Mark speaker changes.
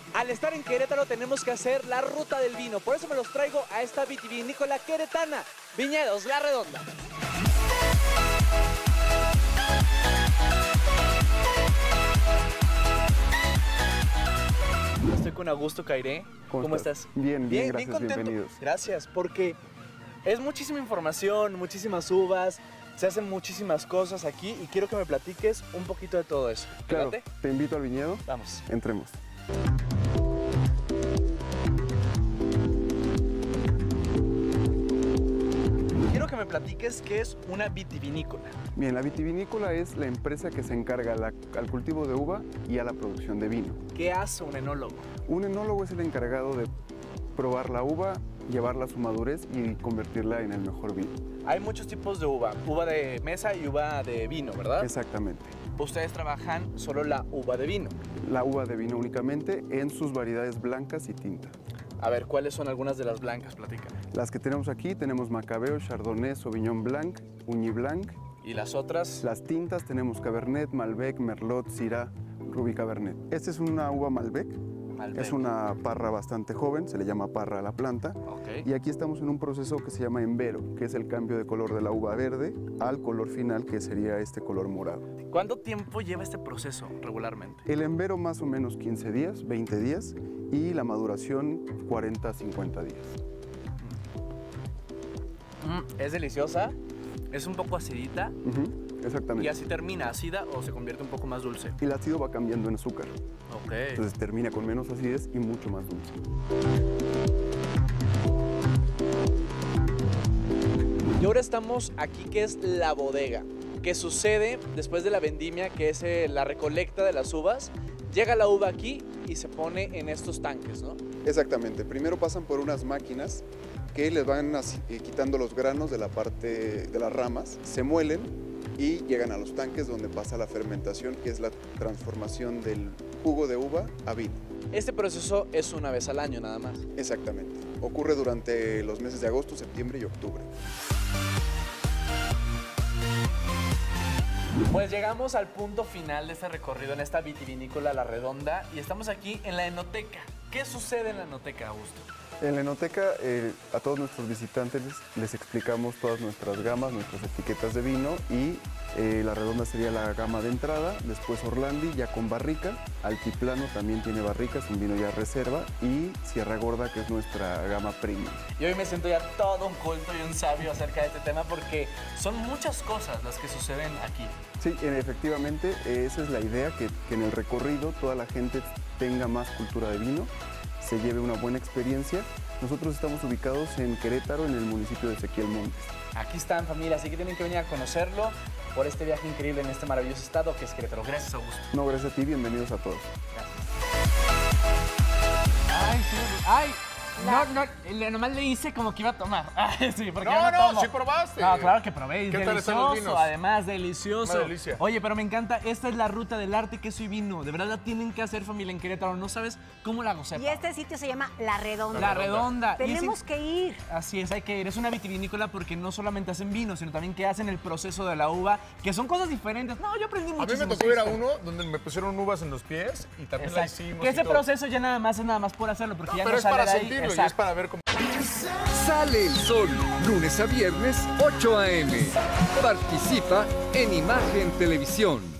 Speaker 1: Al estar en Querétaro tenemos que hacer la ruta del vino. Por eso me los traigo a esta vitivinícola queretana, Viñedos La Redonda. Estoy con Augusto Cairé. ¿Cómo estás?
Speaker 2: Bien, gracias,
Speaker 1: bien contento.
Speaker 2: bienvenidos.
Speaker 1: Gracias, porque es muchísima información, muchísimas uvas, se hacen muchísimas cosas aquí y quiero que me platiques un poquito de todo eso.
Speaker 2: Claro,
Speaker 1: ¿Te
Speaker 2: te invito al viñedo.
Speaker 1: Vamos.
Speaker 2: Entremos.
Speaker 1: Quiero que me platiques qué es una vitivinícola.
Speaker 2: Bien, la vitivinícola es la empresa que se encarga al cultivo de uva y a la producción de vino.
Speaker 1: ¿Qué hace un enólogo?
Speaker 2: Un enólogo es el encargado de probar la uva, llevarla a su madurez y convertirla en el mejor vino.
Speaker 1: Hay muchos tipos de uva de mesa y uva de vino, ¿verdad?
Speaker 2: Exactamente.
Speaker 1: Ustedes trabajan solo la uva de vino.
Speaker 2: La uva de vino únicamente en sus variedades blancas y tinta.
Speaker 1: A ver, ¿cuáles son algunas de las blancas? Platícame.
Speaker 2: Las que tenemos aquí tenemos Macabeo, Chardonnay, Sauvignon Blanc, Ugni Blanc.
Speaker 1: ¿Y las otras?
Speaker 2: Las tintas tenemos Cabernet, Malbec, Merlot, Syrah, Rubí Cabernet. Esta es una uva Malbec. Es una parra bastante joven, se le llama parra a la planta.
Speaker 1: Okay.
Speaker 2: Y aquí estamos en un proceso que se llama envero, que es el cambio de color de la uva verde al color final, que sería este color morado.
Speaker 1: ¿Cuánto tiempo lleva este proceso regularmente?
Speaker 2: El envero más o menos 15 días, 20 días, y la maduración 40 a 50 días.
Speaker 1: Es deliciosa, es un poco acidita.
Speaker 2: Exactamente.
Speaker 1: ¿Y así termina ácida o se convierte un poco más dulce?
Speaker 2: Y el ácido va cambiando en azúcar.
Speaker 1: Ok.
Speaker 2: Entonces termina con menos acidez y mucho más dulce.
Speaker 1: Y ahora estamos aquí, que es la bodega. ¿Qué sucede después de la vendimia, que es la recolecta de las uvas? Llega la uva aquí y se pone en estos tanques, ¿no?
Speaker 2: Exactamente. Primero pasan por unas máquinas que les van quitando los granos de la parte de las ramas, se muelen y llegan a los tanques donde pasa la fermentación, que es la transformación del jugo de uva a vino.
Speaker 1: Este proceso es una vez al año nada más.
Speaker 2: Exactamente. Ocurre durante los meses de agosto, septiembre y octubre.
Speaker 1: Pues llegamos al punto final de este recorrido en esta vitivinícola La Redonda y estamos aquí en la enoteca. ¿Qué sucede en la enoteca, Augusto?
Speaker 2: En la enoteca, a todos nuestros visitantes les explicamos todas nuestras gamas, nuestras etiquetas de vino y La Redonda sería la gama de entrada, después Orlandi ya con barrica, Altiplano también tiene barricas, un vino ya reserva y Sierra Gorda, que es nuestra gama premium.
Speaker 1: Y hoy me siento ya todo un culto y un sabio acerca de este tema porque son muchas cosas las que suceden aquí.
Speaker 2: Sí, efectivamente, esa es la idea, que en el recorrido toda la gente tenga más cultura de vino, se lleve una buena experiencia. Nosotros estamos ubicados en Querétaro, en el municipio de Ezequiel Montes.
Speaker 1: Aquí están, familia, así que tienen que venir a conocerlo por este viaje increíble en este maravilloso estado que es Querétaro. Gracias, Augusto.
Speaker 2: No, gracias a ti, bienvenidos a todos.
Speaker 1: Gracias. Ay, sí, ay. Nomás le hice como que iba a tomar. Ay, sí, porque yo no tomo.
Speaker 3: sí probaste.
Speaker 1: No, claro que probé.
Speaker 3: ¿Qué tal están los
Speaker 1: Delicioso,
Speaker 3: vinos?
Speaker 1: además, delicioso.
Speaker 3: Una delicia.
Speaker 1: Oye, pero me encanta. Esta es la ruta del arte, queso y vino. De verdad la tienen que hacer, familia, en Querétaro. No sabes cómo la gocé.
Speaker 4: Y este sitio se llama La Redonda.
Speaker 1: La Redonda.
Speaker 4: Tenemos que ir.
Speaker 1: Así es, hay que ir. Es una vitivinícola porque no solamente hacen vino, sino también que hacen el proceso de la uva, que son cosas diferentes. No, yo aprendí
Speaker 3: A mí
Speaker 1: muchísimo.
Speaker 3: me tocó ir a uno donde me pusieron uvas en los pies y también la
Speaker 1: Exacto.
Speaker 3: hicimos.
Speaker 1: Que ese
Speaker 3: y todo.
Speaker 1: proceso ya nada más es nada más por hacerlo, porque ya
Speaker 3: Pero
Speaker 1: no
Speaker 3: es
Speaker 1: sale
Speaker 3: para
Speaker 1: de ahí.
Speaker 3: sentirlo y es
Speaker 1: Exacto.
Speaker 3: para ver cómo.
Speaker 5: Sale el sol, lunes a viernes, 8 a.m. Participa en Imagen Televisión.